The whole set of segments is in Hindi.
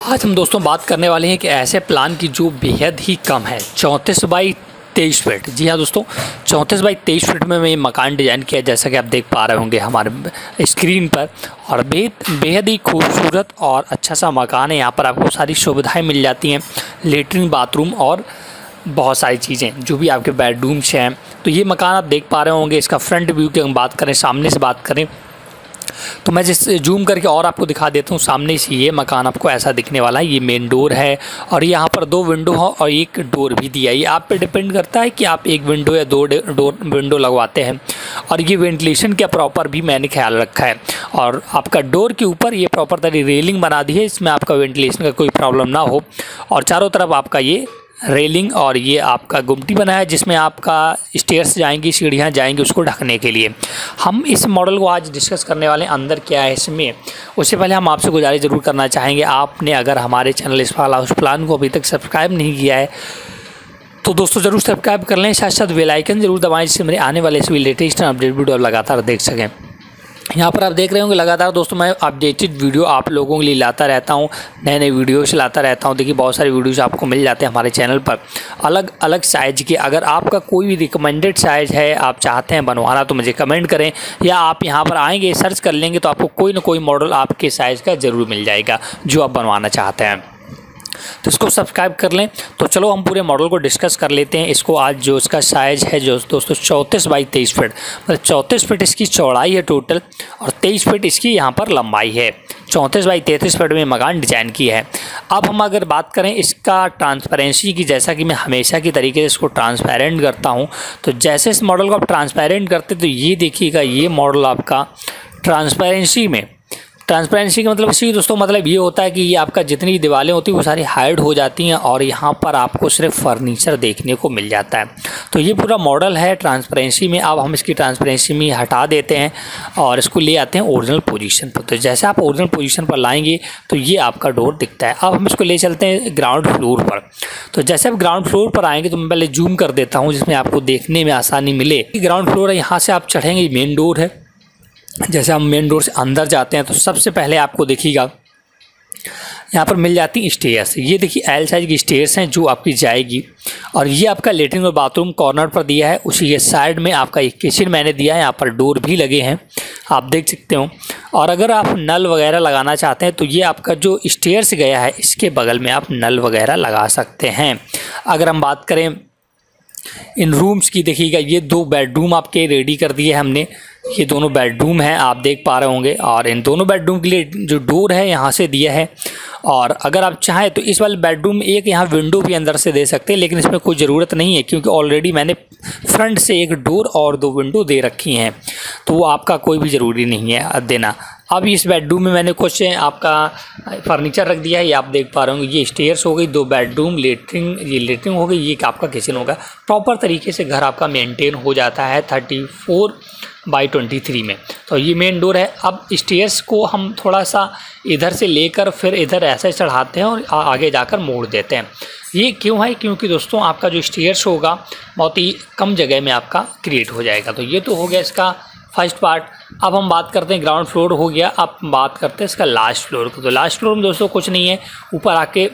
आज हम दोस्तों बात करने वाले हैं कि ऐसे प्लान की जो बेहद ही कम है, 34 बाई 23 फीट। जी हाँ दोस्तों, 34 बाई 23 फीट में ये मकान डिज़ाइन किया है, जैसा कि आप देख पा रहे होंगे हमारे स्क्रीन पर। और बेहद ही खूबसूरत और अच्छा सा मकान है। यहाँ पर आपको सारी सुविधाएं मिल जाती हैं, लेटरिन, बाथरूम और बहुत सारी चीज़ें, जो भी आपके बेडरूम्स हैं। तो ये मकान आप देख पा रहे होंगे। इसका फ्रंट व्यू की हम बात करें, सामने से बात करें, तो मैं जिस जूम करके और आपको दिखा देता हूँ। सामने से ये मकान आपको ऐसा दिखने वाला है। ये मेन डोर है और यहाँ पर 2 विंडो हो और एक डोर भी दिया है। ये आप पे डिपेंड करता है कि आप 1 विंडो या 2 विंडो लगवाते हैं। और ये वेंटिलेशन का प्रॉपर भी मैंने ख्याल रखा है। और आपका डोर के ऊपर ये प्रॉपर तरह रेलिंग बना दी है, इसमें आपका वेंटिलेशन का कोई प्रॉब्लम ना हो। और चारों तरफ आपका ये रेलिंग और ये आपका गुमटी बना है, जिसमें आपका स्टेयर्स जाएंगी, सीढ़ियाँ जाएंगी उसको ढकने के लिए। हम इस मॉडल को आज डिस्कस करने वाले हैं, अंदर क्या है इसमें। उससे पहले हम आपसे गुजारिश ज़रूर करना चाहेंगे, आपने अगर हमारे चैनल इस्फाल हाउस प्लान को अभी तक सब्सक्राइब नहीं किया है तो दोस्तों ज़रूर सब्सक्राइब कर लें। साथ साथ बेल आइकन ज़रूर दबाएं, जिससे मेरे आने वाले सभी लेटेस्ट अपडेट वीडियो लगातार देख सकें। यहाँ पर आप देख रहे होंगे लगातार दोस्तों मैं अपडेटेड वीडियो आप लोगों के लिए लाता रहता हूँ, नए नए वीडियोस लाता रहता हूँ। देखिए बहुत सारे वीडियोस आपको मिल जाते हैं हमारे चैनल पर, अलग अलग साइज़ के। अगर आपका कोई भी रिकमेंडेड साइज़ है, आप चाहते हैं बनवाना, तो मुझे कमेंट करें, या आप यहाँ पर आएंगे सर्च कर लेंगे तो आपको कोई ना कोई मॉडल आपके साइज़ का ज़रूर मिल जाएगा जो आप बनवाना चाहते हैं। तो इसको सब्सक्राइब कर लें। तो चलो हम पूरे मॉडल को डिस्कस कर लेते हैं। इसको आज जो इसका साइज़ है जो दोस्तों 34 बाई 23 फीट, मतलब 34 फीट इसकी चौड़ाई है टोटल और 23 फीट इसकी यहाँ पर लंबाई है। 34 बाई 33 फीट में मकान डिज़ाइन किया है। अब हम अगर बात करें इसका ट्रांसपेरेंसी की, जैसा कि मैं हमेशा की तरीके से इसको ट्रांसपेरेंट करता हूँ, तो जैसे इस मॉडल को आप ट्रांसपेरेंट करते तो ये देखिएगा, ये मॉडल आपका ट्रांसपेरेंसी का मतलब इसी दोस्तों मतलब ये होता है कि ये आपका जितनी दीवारें होती हैं वो सारी हाइड हो जाती हैं और यहाँ पर आपको सिर्फ फर्नीचर देखने को मिल जाता है। तो ये पूरा मॉडल है ट्रांसपेरेंसी में। अब हम इसकी ट्रांसपेरेंसी में हटा देते हैं और इसको ले आते हैं ओरिजिनल पोजीशन पर। तो जैसे आप ओरिजिनल पोजीशन पर लाएंगे तो ये आपका डोर दिखता है। अब हम इसको ले चलते हैं ग्राउंड फ्लोर पर। तो जैसे आप ग्राउंड फ्लोर पर आएंगे तो मैं पहले जूम कर देता हूँ, जिसमें आपको देखने में आसानी मिले। ग्राउंड फ्लोर है, यहाँ से आप चढ़ेंगे, मेन डोर है। जैसे हम मेन डोर से अंदर जाते हैं तो सबसे पहले आपको देखिएगा यहाँ पर मिल जाती स्टेयर्स। ये देखिए एल साइज की स्टेयर्स हैं जो आपकी जाएगी। और ये आपका लेटरिन और बाथरूम कॉर्नर पर दिया है। उसी के साइड में आपका एक किचन मैंने दिया है, यहाँ पर डोर भी लगे हैं, आप देख सकते हो। और अगर आप नल वगैरह लगाना चाहते हैं तो ये आपका जो स्टेयर्स गया है इसके बगल में आप नल वगैरह लगा सकते हैं। अगर हम बात करें इन रूम्स की, देखिएगा ये 2 बेडरूम आपके रेडी कर दिए हमने। ये दोनों बेडरूम हैं, आप देख पा रहे होंगे। और इन दोनों बेडरूम के लिए जो डोर है यहाँ से दिया है। और अगर आप चाहें तो इस वाले बेडरूम में एक यहाँ विंडो भी अंदर से दे सकते हैं, लेकिन इसमें कोई ज़रूरत नहीं है क्योंकि ऑलरेडी मैंने फ्रंट से एक डोर और 2 विंडो दे रखी हैं, तो वो आपका कोई भी ज़रूरी नहीं है देना। अब इस बेडरूम में मैंने कुछ आपका फर्नीचर रख दिया है, ये आप देख पा रहे होंगे। ये स्टेयर्स हो गई, 2 बेडरूम, ये लेटरिन हो गई, ये आपका किचन होगा। प्रॉपर तरीके से घर आपका मेंटेन हो जाता है 34 बाई 23 में। तो ये मेन डोर है। अब स्टेयर्स को हम थोड़ा सा इधर से लेकर फिर इधर ऐसे चढ़ाते हैं और आगे जाकर मोड़ देते हैं। ये क्यों है? क्योंकि दोस्तों आपका जो स्टेयर्स होगा बहुत ही कम जगह में आपका क्रिएट हो जाएगा। तो ये तो हो गया इसका फर्स्ट पार्ट। अब हम बात करते हैं, ग्राउंड फ्लोर हो गया, अब बात करते हैं इसका लास्ट फ्लोर को। तो लास्ट फ्लोर में दोस्तों कुछ नहीं है, ऊपर आके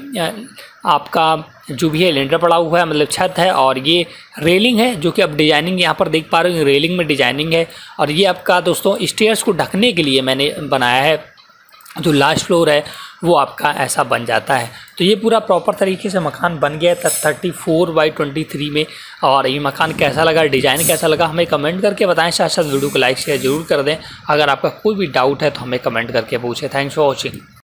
आपका जो भी है लेंटर पड़ा हुआ है, मतलब छत है। और ये रेलिंग है जो कि अब डिजाइनिंग यहाँ पर देख पा रहे हो, रेलिंग में डिजाइनिंग है। और ये आपका दोस्तों स्टेयर्स को ढकने के लिए मैंने बनाया है। जो लास्ट फ्लोर है वो आपका ऐसा बन जाता है। तो ये पूरा प्रॉपर तरीके से मकान बन गया था 34 बाई 23 में। और ये मकान कैसा लगा, डिज़ाइन कैसा लगा, हमें कमेंट करके बताएं। साथ साथ वीडियो को लाइक शेयर जरूर कर दें। अगर आपका कोई भी डाउट है तो हमें कमेंट करके पूछें। Thanks for watching.